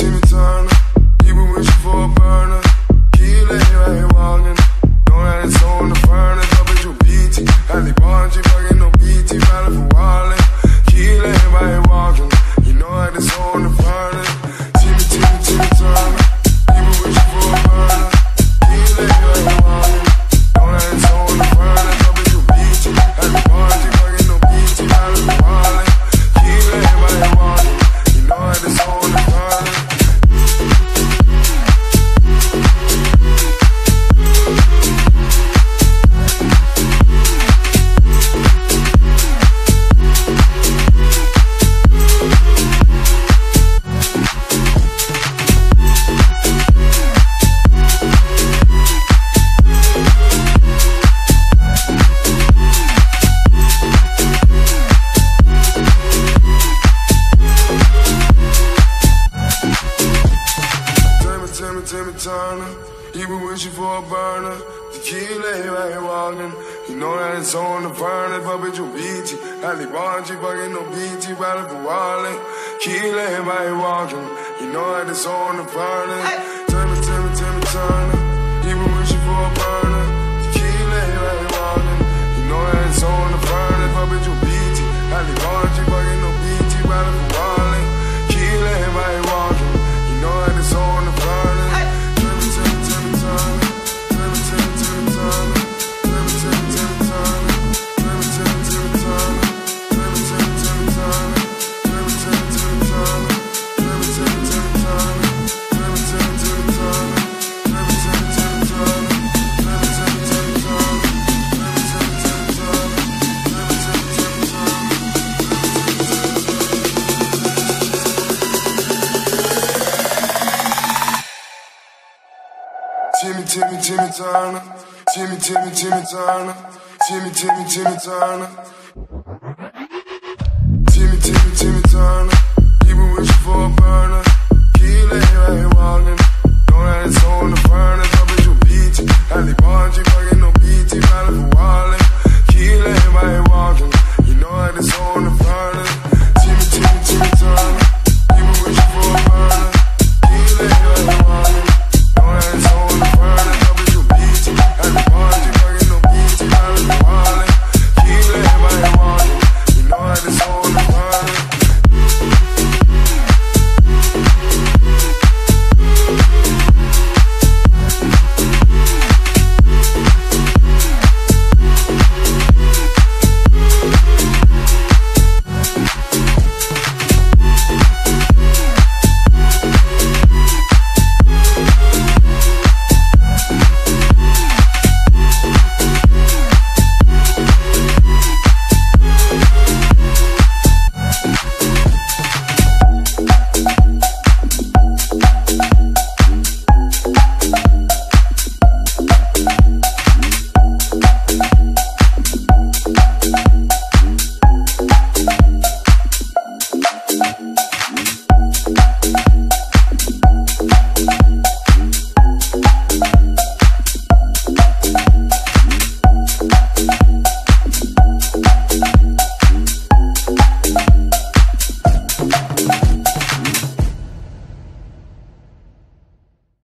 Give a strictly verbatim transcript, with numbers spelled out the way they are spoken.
Timmy Turner. People wishing for a burner. Key lady right here walking. Know that it's on the furnace. Up at your B T. Halle Barnes, fucking no B T. Valid for Wally. Key lady right here walking. You know that it's on the furnace. Timmy, Timmy, Timmy Turner. People wishing for a burner. Key lady right here walking. Know that it's on the furnace. Up at your B T. Halle Barnes, fucking no B T. Valid for Wally. Key lady right here walking. You know that it's on the furnace. Timmy Turner, you been wishing for a burner. The key lady right here walking. You know that it's on the furnace, but bitch, you B T. Halle Barnes, fucking no B T, valid for Wally. Key lady right here walking. You know that it's on the furnace. Timmy, Timmy, Timmy Turner, you been wishing for a burner. The key lady right here walking. You know that it's on the furnace, but bitch, you B T. Halle Barnes, fucking no B T, valid for Wally. Key lady right here walking. You know that it's on the furnace. Timmy, Timmy, Timmy Turner. Timmy, Timmy, Timmy Turner. Timmy, Timmy, Timmy Turner. Timmy, Timmy, Timmy Turner. People wishing for a burner. Key lady right here walking. Know that it's on the furnace.